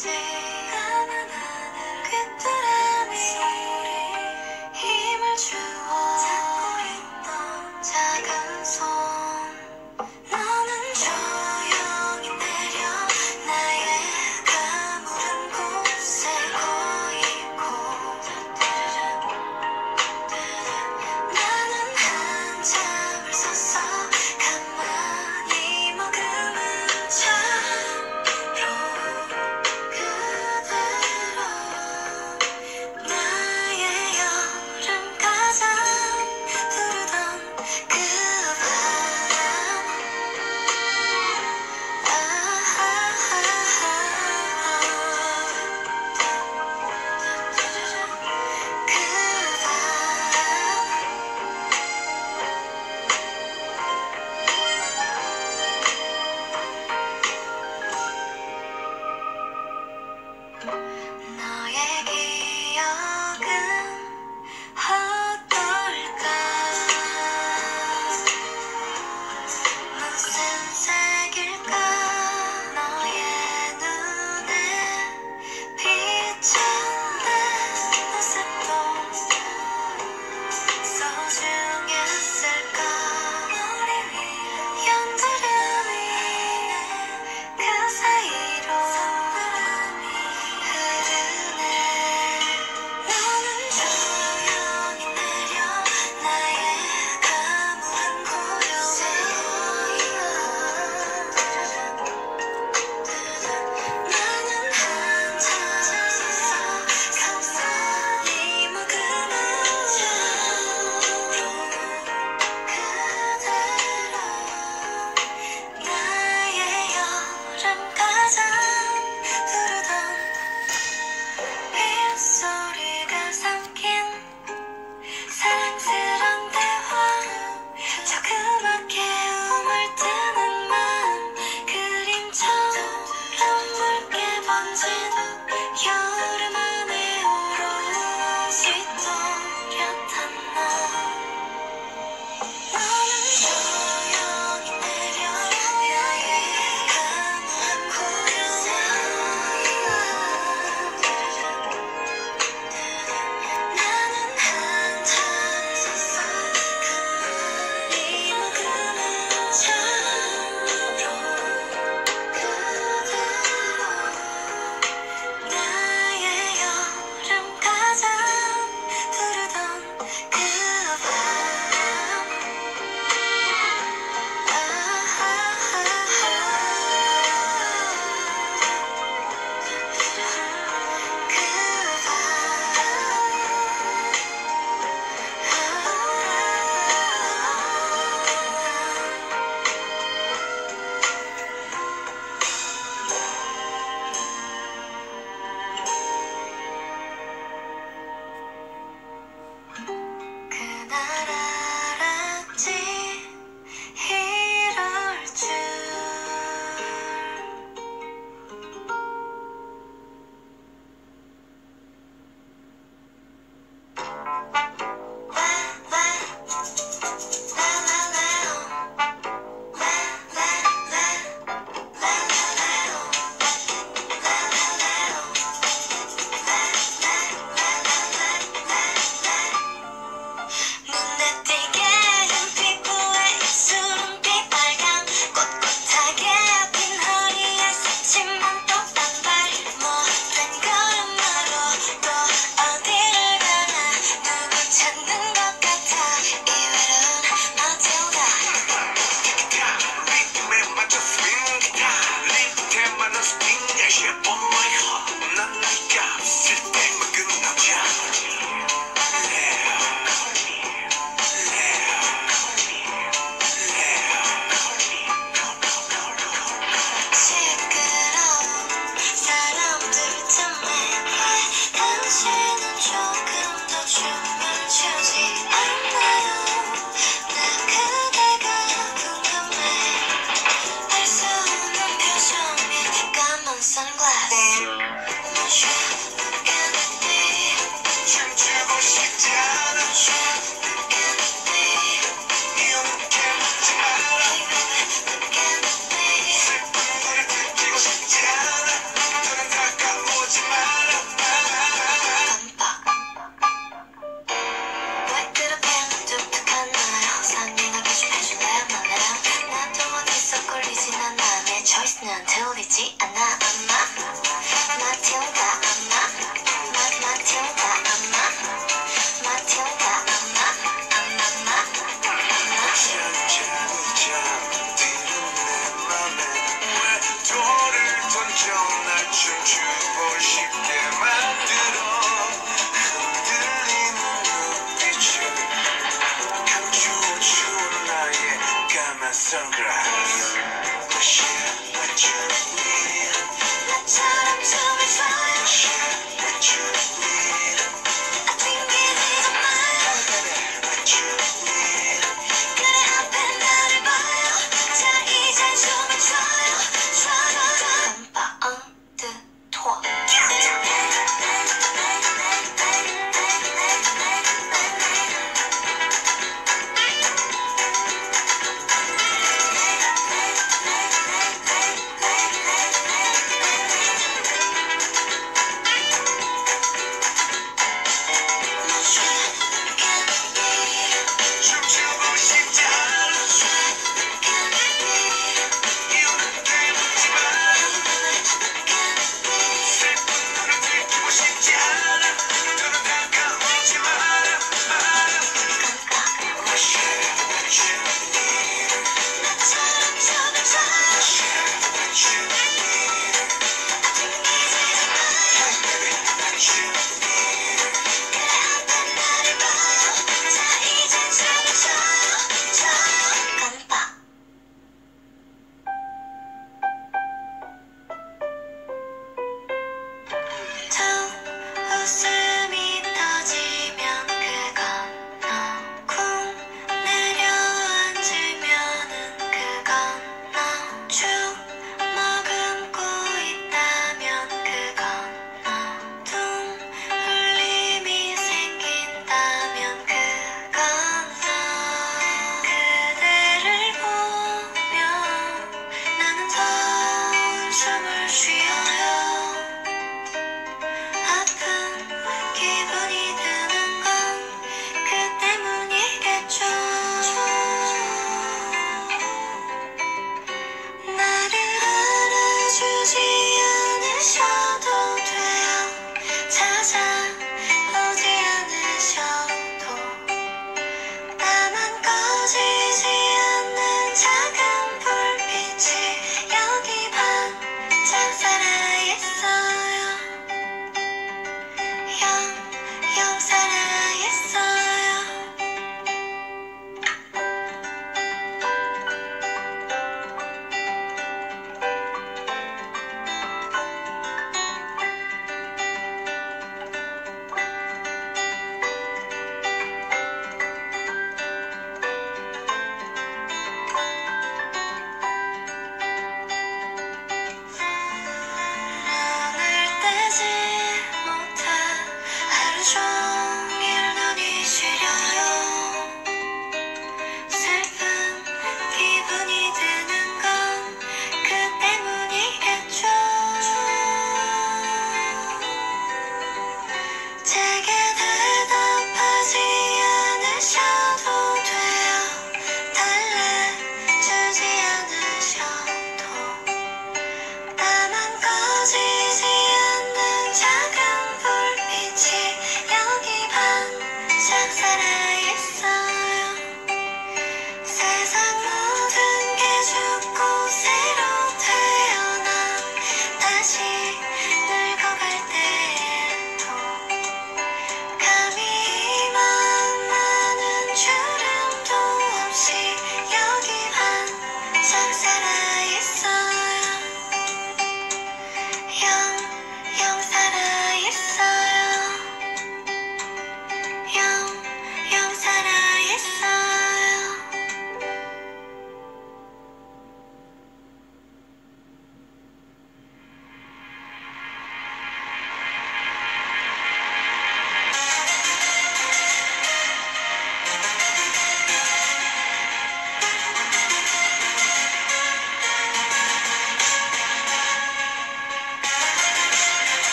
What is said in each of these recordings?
sunglasses. 춤추고 싶게 만들어 흔들리는 눈빛을 감추어주는 나의 까만 선글라스 What you need 나처럼 춤을 춰요 What you need I think it is a mine What you need 그래 앞에 나를 봐요 자 이제 춤을 춰요 깜빡 toi 춤추고 싶지 않아 이유는 깨묻지 마 슬픈 눈을 들키고 싶지 않아 눈은 다가오지 마라 What you need 나처럼 춤을 춰 What you need I think it is mine What you need 그래 앞에 나를 봐요 자 이제 춤을 춰요 깜빡 또 웃음이 터지면 그건 너 쿵 내려앉으면은 그건 너 쭉 머금고 있다면 그건 너 둥 울림이 생긴다면 그건 너 그대를 보며 나는 더 숨을 쉬어요 아픈 기분이 드는 건 그 때문이겠죠 나를 알아주지 않으셔도 돼요 찾아오지 않으셔도 나만 꺼지지 않는 작은 불빛이 여기 반짝사랑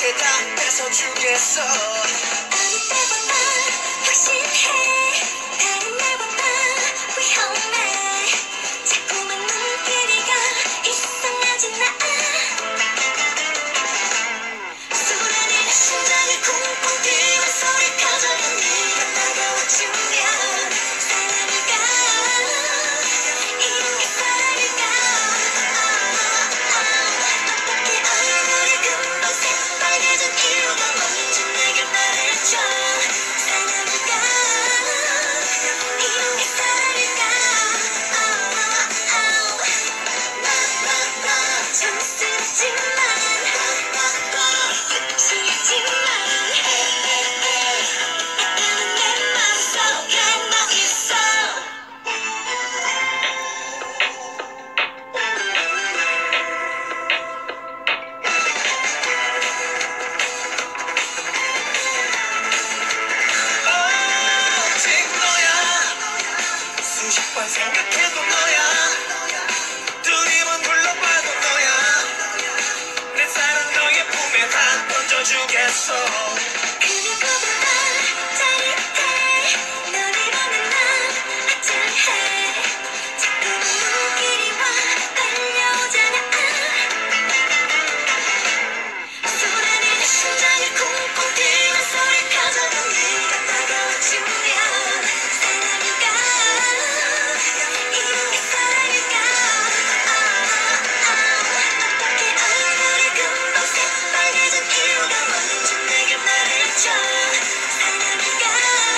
게 다 뺏어주겠어. 어느 때보다 확실해. 다른 날보다 위험해. 자꾸만 눈길이가 이상하진 않아. 쏟아내는 심장이 쿵쿵 뛰는 소리 커져가 네가 다가와주면 사랑일까? 이런 게 사랑일까? 어떻게 얼굴이 금방 새빨개진 이유가 뭔지 내게 말해줘. 사랑일까? 이런 게 사랑일까? 촌스럽지만 섹시하지만 약간은 내 맘속에 너 있어. 오직 너야. 수십 번 생각해도 너야. 두 입은 불러봐도 너야. 내 사랑 너의 품에 다 던져주겠어. 그누구보다 짜릿해. 너를 보는 난 아찔해. 자꾸만 눈길이 와 끌려오잖아. 쏟아내는 심장이 쿵쿵 뛰는 소리 커져가 네가 다가와주면 사랑일까? 이런 게 사랑일까? 어떻게 얼굴이 금방 새빨개진 이유가 뭔지 내게 말해줘. 사랑일까?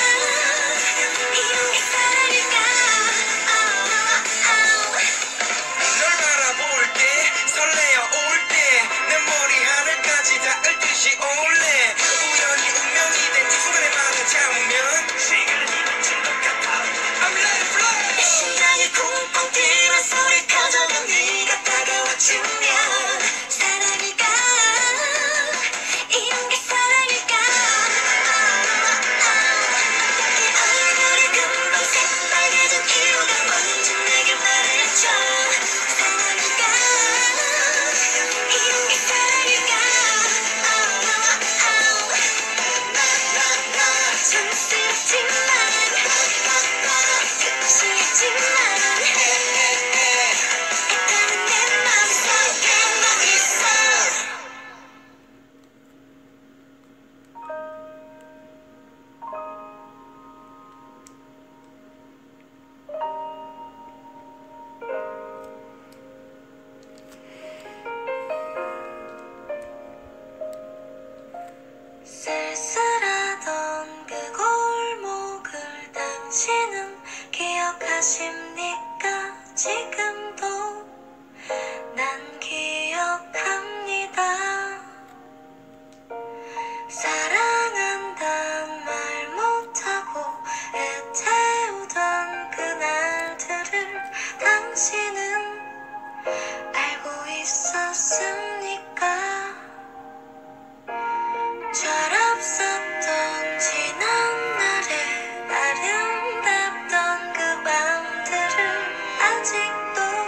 이런 게 사랑일까? 널 바라볼 때 설레어 올 때 내 머리 하늘까지 닿을 듯이 올래. 우연히 운명이 된 이 순간의 마음을 잡으면 시간이 멈춘 것 같아. I'm ready to fly. 내 심장이 쿵쿵 뛰는 소리 커져가 네가 다가와주면 사랑일까? 이런 게 사랑일까? 어떻게 얼굴이 금방 새빨개진 이유가 뭔지 내게 말해줘. 사랑일까? 이런 게 사랑일까? 촌스럽지만 섹시하지만 약간은 내 맘속에 너 있어. 쓸쓸하던 그 골목을 당신은 기억하십니까? 지금도 난 기억합니다. 사랑한단 말 못하고 애태우던 그날들을 당신은 알고 있었습니까? 철없었던 지난 날의 아름답던 그 밤들을 아직도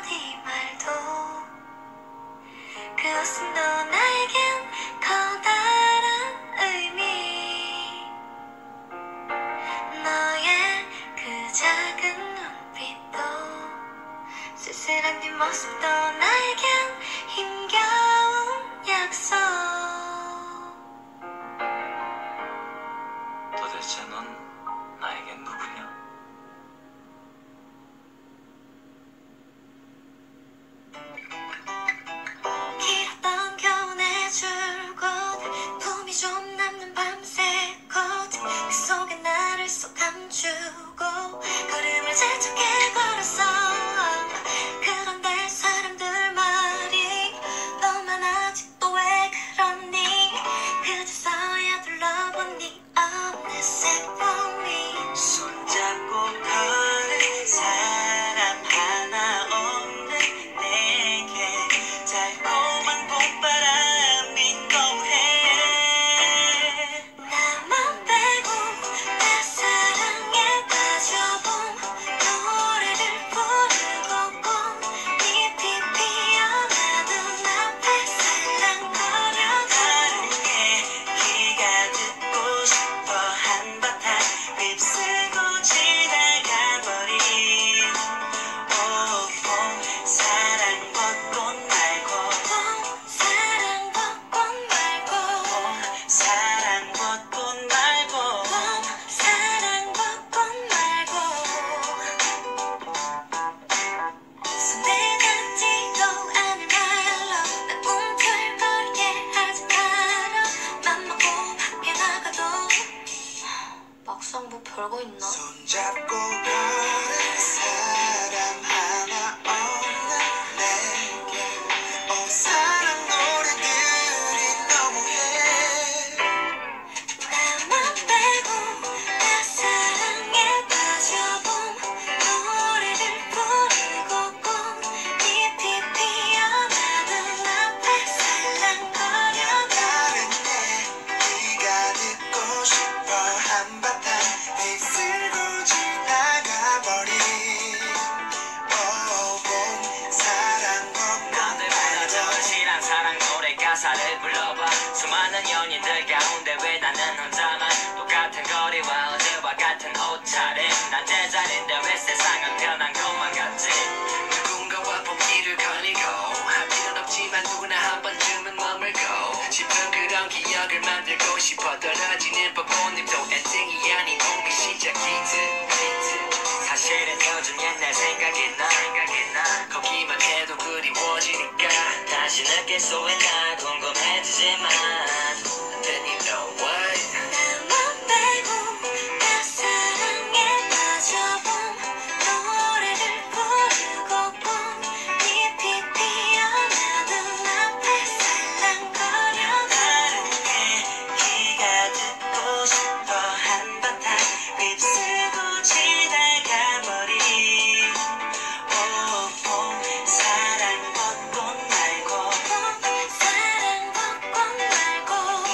한마디 말도 그것은 또 나에겐 커다란 의미 너의 그 작은 눈빛도 쓸쓸한 뒷모습도 나에겐 힘겨운 약속 도대체 넌 나에겐 누구냐? 길었던 겨울의 줄곧 봄이 좀 남는 밤새 꽃그 속에 나를 쏙 감추고 걸음을 재촉해 걸었어 그런데 사람들 말이 너만 아직도 왜 그러니 그제서야 둘러보니 어느새 봄이 손잡고 걸은 사람 하나 없는 내게 달콤한 봄바람이 너무해 나만 빼고 다 사랑에 빠져본 노래를 부르고 꽃잎이 피어나 눈앞에 살랑거려 다른 얘기가 듣고 싶어 한바탕 휩쓸고 지나가버린 봄 사랑 벚꽃 말고 사랑 벚꽃 말고 사랑 벚꽃 말고 사랑 벚꽃 말고 손에 닿지도 않을 말로 날 움틀거리게 하지 마라 맘 먹고 밖에 나가도 막상 뭐 별거 있나? 손잡고 걸은 사람 하나 없는 내게 사랑 노래들이 너무해 나만 빼고 다 사랑에 빠져본 노래를 부르고 꽃잎이 피어나 눈앞에 살랑거려 다른 얘기가 듣고 싶어 한바탕 휩쓸고 지나가버린 봄 사랑 벚꽃 남들보다 더 실한 사랑 노래 가사를 불러봐 수많은 연인들 가운데 왜 나는 혼자만 똑같은 거리와 어제와 같은 옷차림 난 제자리인데 왜 세상은 변한 것만 같지 누군가와 봄길을 걸리고 할 필요는 없지만 누구나 한 번쯤은 머물고 싶은 그런 기억을 만들고 싶어 떨어지는 벚꽃잎도 엔딩이 아닌 봄이 시작이듯 사실은 요즘 옛날 생각이 나 거기만 해도 그리워지니까 다시 느낄 수 있나 궁금해지지만 Then you know what 나만 빼고 다 사랑에 빠져본 노래를 부르고 꽃잎이 피어나 눈앞에 살랑거려 다른 얘기가 듣고 싶어 한바탕 휩쓸고 지나가버린 봄 사랑 벚꽃 말고 사랑 벚꽃 말고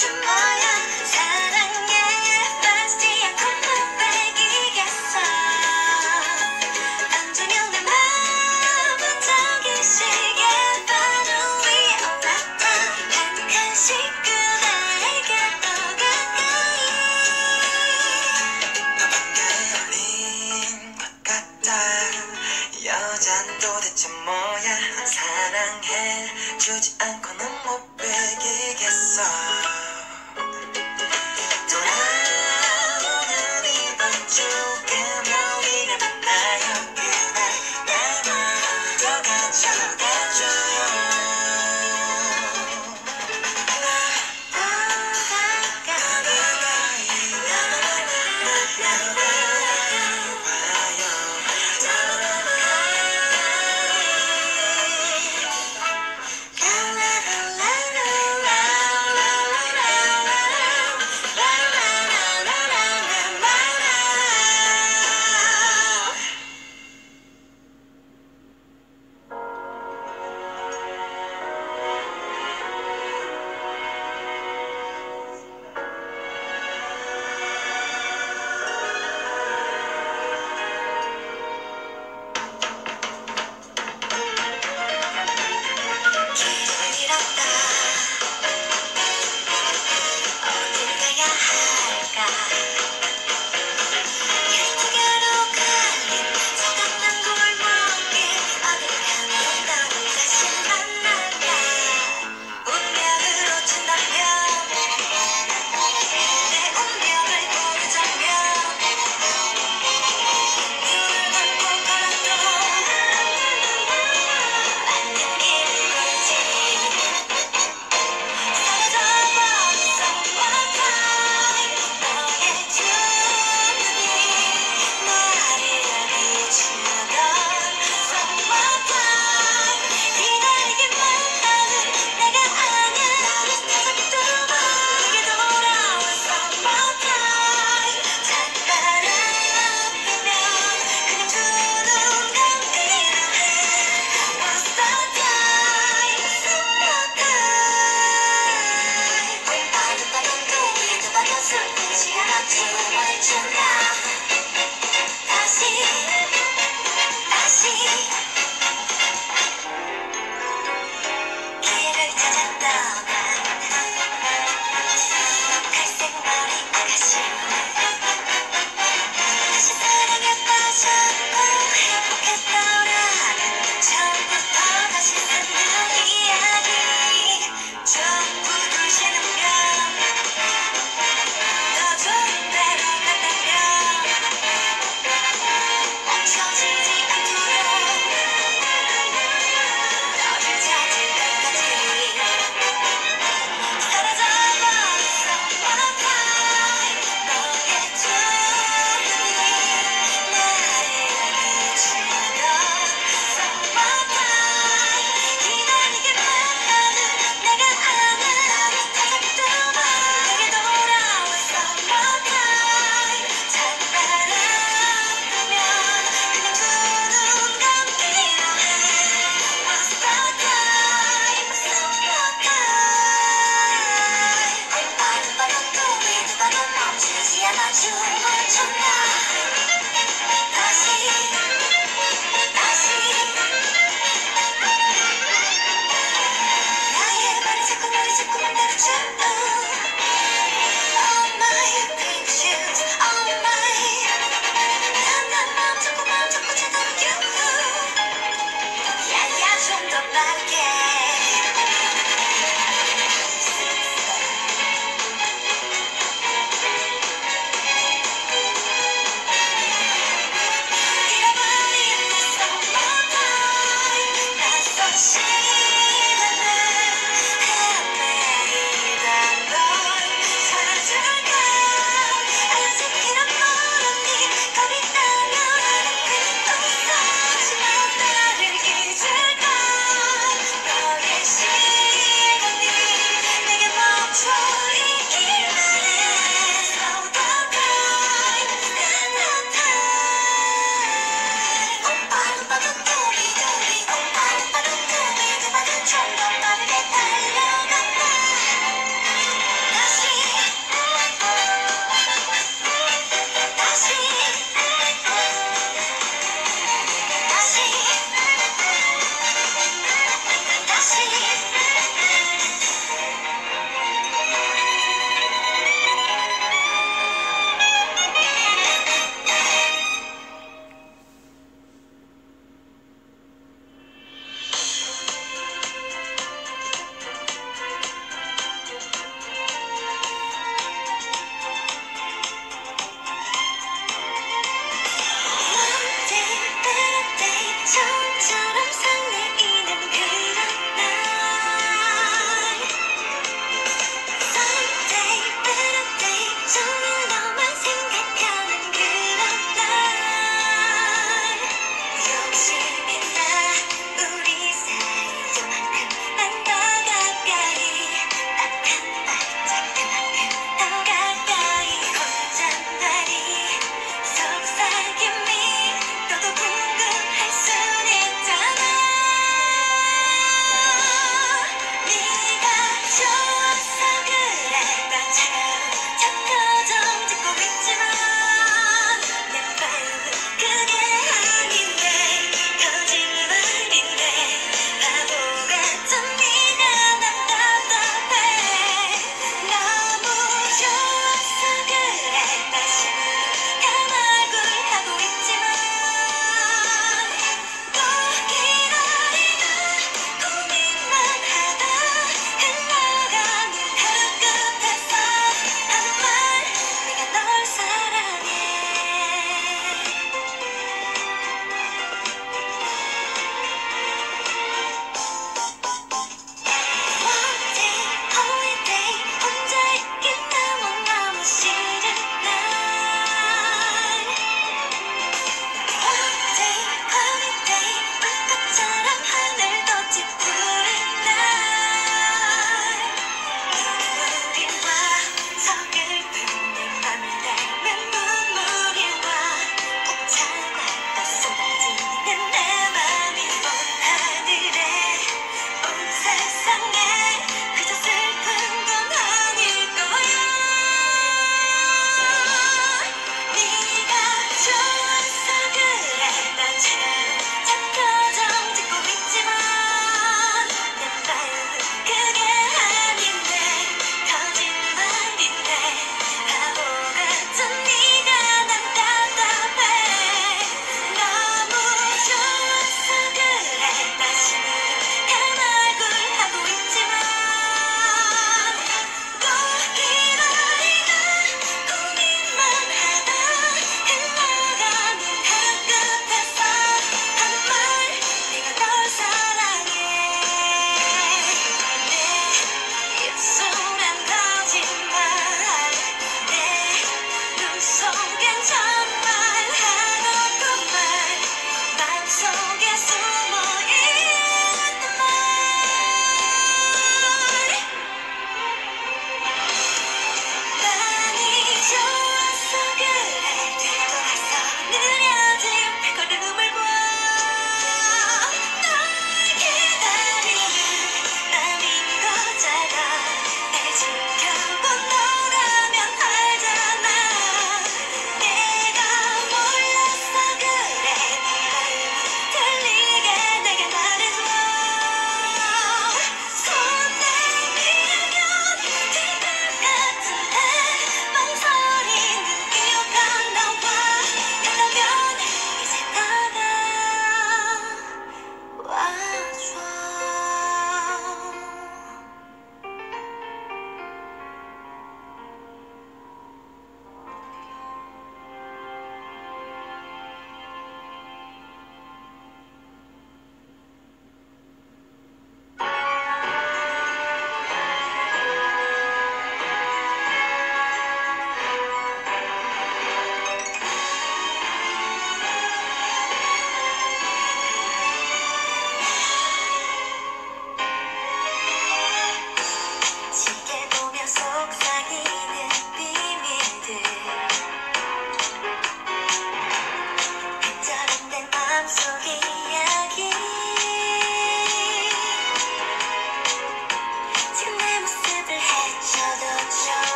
대체 뭐야 사랑해 빠지지 않고 못 빼기겠어 언제면 내 맘은 저기 시계 바로 위에 올랐다 한 칸씩 그날에게 더 가까이 걸린 것 같아 여잔 도대체 뭐야 사랑해 주지 않고는 못 베기겠어 돌아오는 이번 주 금요일에 만나요 그날 나만 더 가져가줘요 길을 잃었다 어딜 가야 할까 열두개로 갈린 서강남 골목길 어딜 가면 너를 다시 만날까 운명으로 친다면 내 운명을 고르자면 눈을 감고 걸어도 맞는 길을 걸지 사라져버린 summertime 너의 두 눈이 나를 비추던 summertime 기다리기만 하는 내가 아냐 나를 찾아두고 내게 돌아온 summertime 찬바람 불면 그냥 두 눈 감기로 해 What's the time summertime 빠듯빠듯 꿈이 빠져 슬프지 않아 춤을 춘다 다시 기회를 찾아 떠난 갈색 머리 아가씨 다시 사랑에 빠졌고 행복했더라면 처음부터 다시 쓰는 이야기 전부 불신으면 더 좋은 대로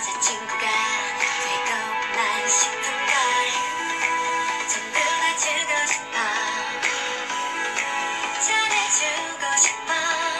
여자친구가 되고만 싶은 걸 전부 다 주고 싶어 전해주고 싶어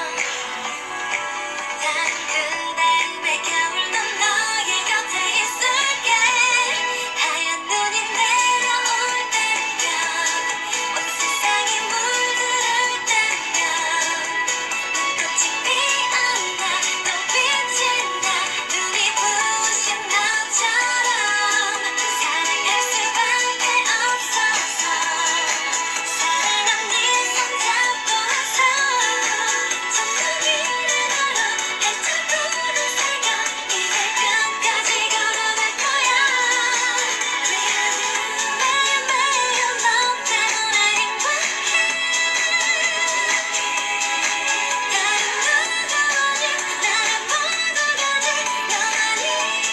단 그대의 겨울도 너의 곁에 있을게 하얀 눈이 내려올 때면 온 세상이 물들을 때면 눈꽃이 피었나 또 빛이 나 눈이 부신 너처럼 사랑할 수밖에 없어서 사랑한 네 손잡고서 전국이를 걸어 발자국을 새겨 이제 끝까지 걸어갈 거야 매일매일 너 때문에 행복해 다른 누구 아닌 나를 모두 가진 너만이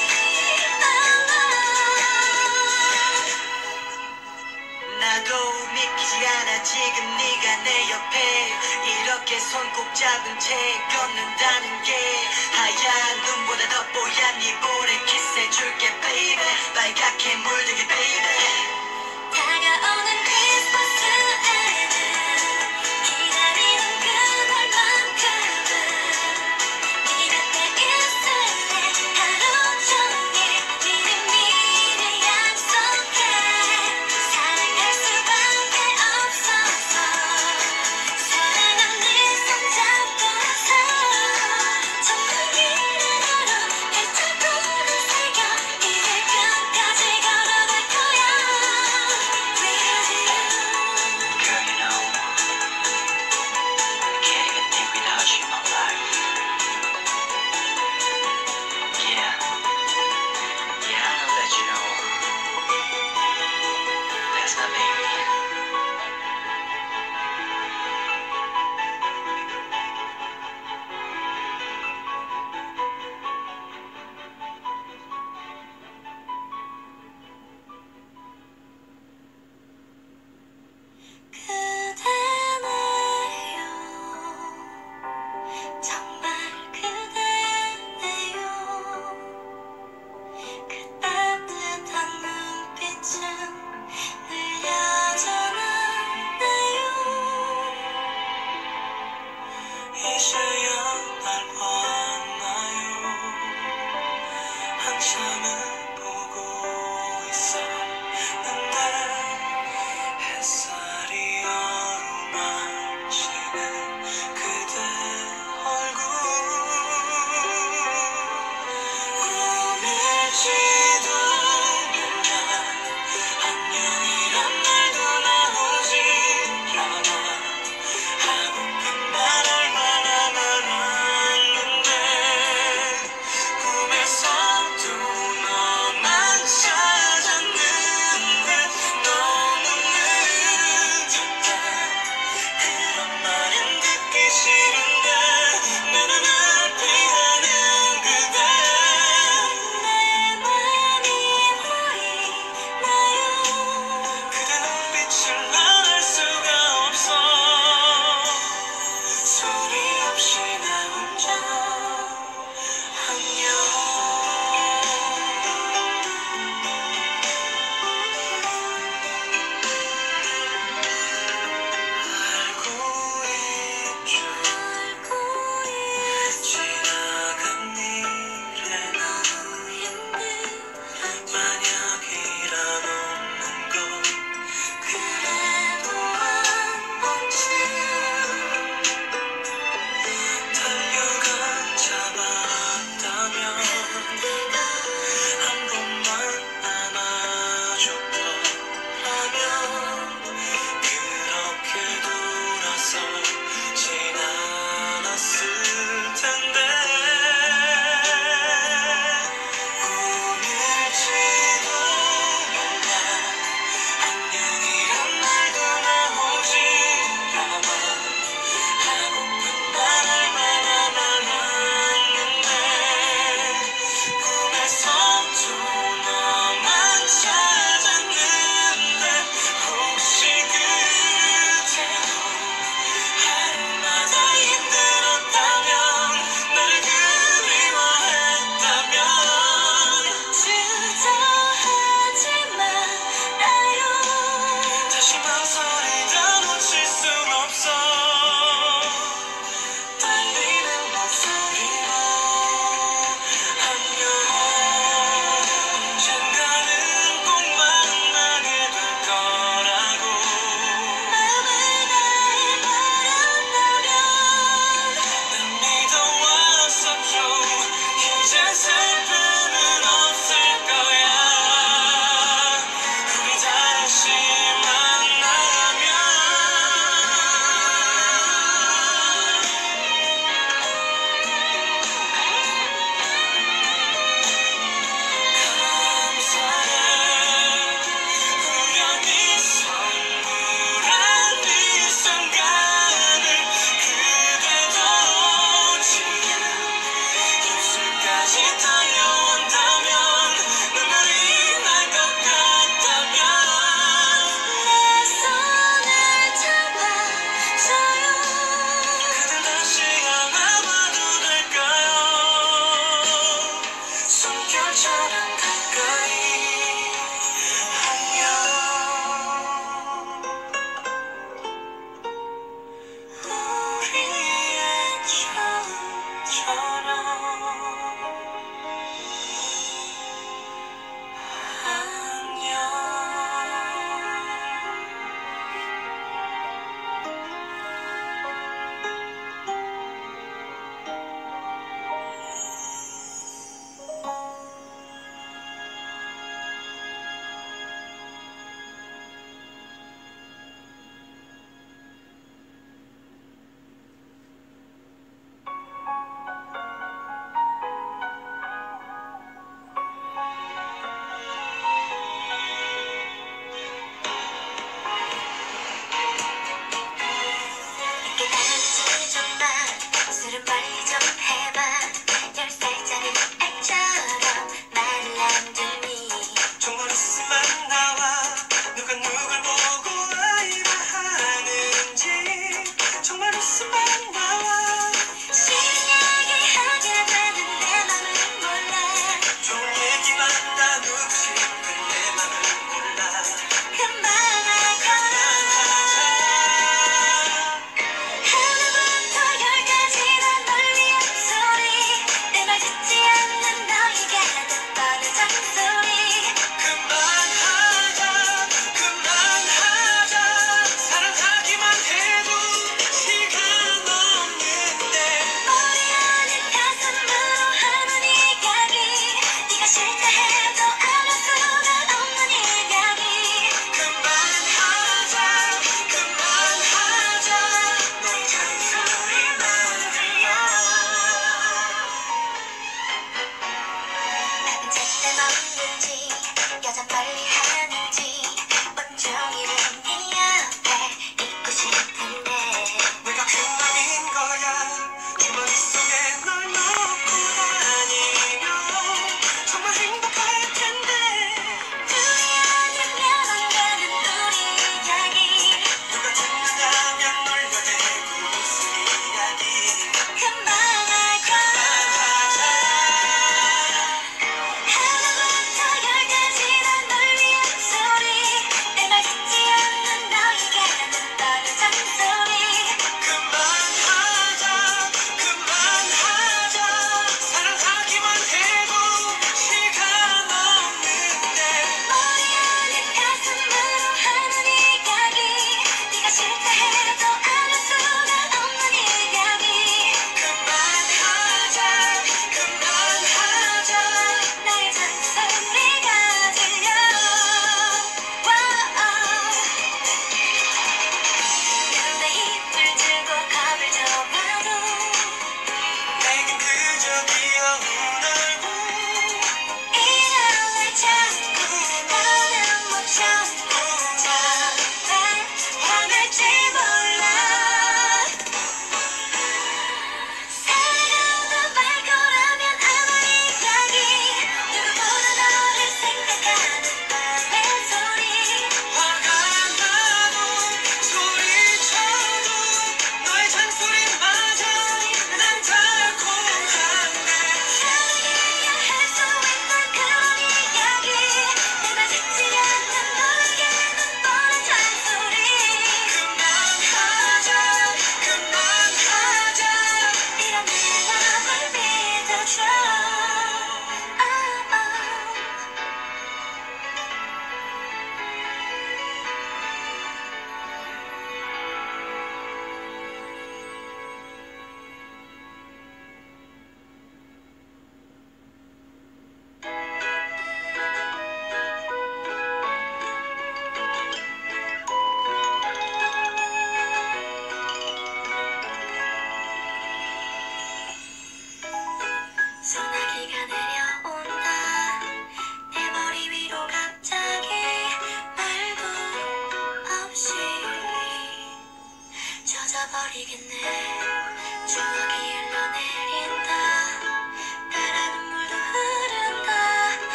나도 믿기지 않아 지금 네가 내 옆에 이렇게 손 꼭 잡은 채 걷는다는 게 하얀 눈보다 더 뽀얀 네 볼에 키스해줄게 baby 빨갛게 물들게 baby 다가오는 크리스마스에는 기다리는 그날만큼은 네 곁에 있을래 하루 종일 미리미리 약속해 사랑할 수밖에 없어서 사랑한 네 손잡고서 전국이를 걸어 발자국을 새겨 이제 끝까지 걸어갈 거야 With you Girl, you know, I can't even think without you in my life. Yeah, I know that you know. That's my baby. 그대네요 정말 그대네요 그 따뜻한 눈빛은 늘 여전하네요 이 시간